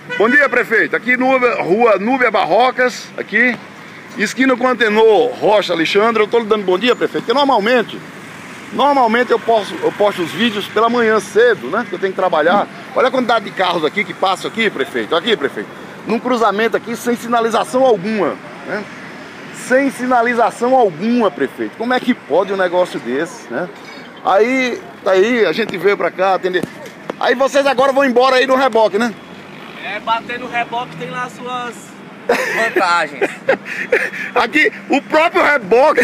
Bom dia, prefeito. Aqui rua Núbia Barrocas, aqui, esquina com Antenor Rocha Alexandre. Eu tô lhe dando bom dia, prefeito, porque normalmente eu posto os vídeos pela manhã cedo, né? Que eu tenho que trabalhar. Olha a quantidade de carros aqui que passam aqui, prefeito. Aqui, prefeito. Num cruzamento aqui sem sinalização alguma, né? Sem sinalização alguma, prefeito. Como é que pode um negócio desse, né? Aí, tá aí, a gente veio pra cá atender. Aí vocês agora vão embora aí no reboque, né? É, bater no reboque tem lá suas vantagens. Aqui, o próprio reboque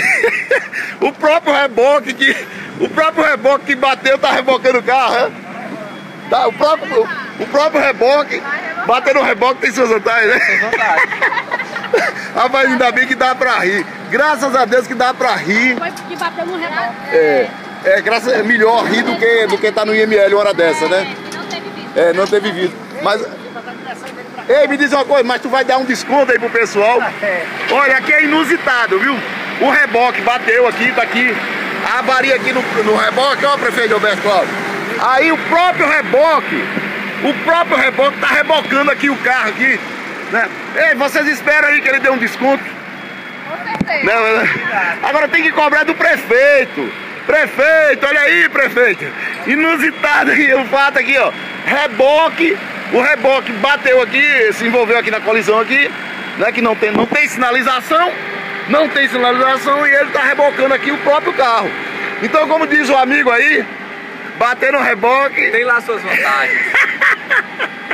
que bateu tá rebocando o carro, né? Tá, o próprio reboque, bater no reboque tem suas vantagens, né? Tem vantagem. Rapaz, ainda bem que dá pra rir. Graças a Deus que dá pra rir. Foi que bateu no reboque. É melhor rir do que tá no IML uma hora dessa, né? Não teve vídeo. É, não teve vídeo. Mas... Ei, me diz uma coisa, mas tu vai dar um desconto aí pro pessoal? Olha, aqui é inusitado, viu? O reboque bateu aqui, tá aqui. A avaria aqui no reboque, ó, prefeito Alberto Cláudio. Aí o próprio reboque tá rebocando aqui o carro aqui, né? Ei, vocês esperam aí que ele dê um desconto? Com certeza. Não, agora tem que cobrar do prefeito. Prefeito, olha aí, prefeito. Inusitado aqui, o fato aqui, ó. O reboque bateu aqui, se envolveu aqui na colisão aqui, né? Que não tem sinalização. Não tem sinalização e ele tá rebocando aqui o próprio carro. Então, como diz o amigo aí, bater no reboque... Tem lá suas vantagens.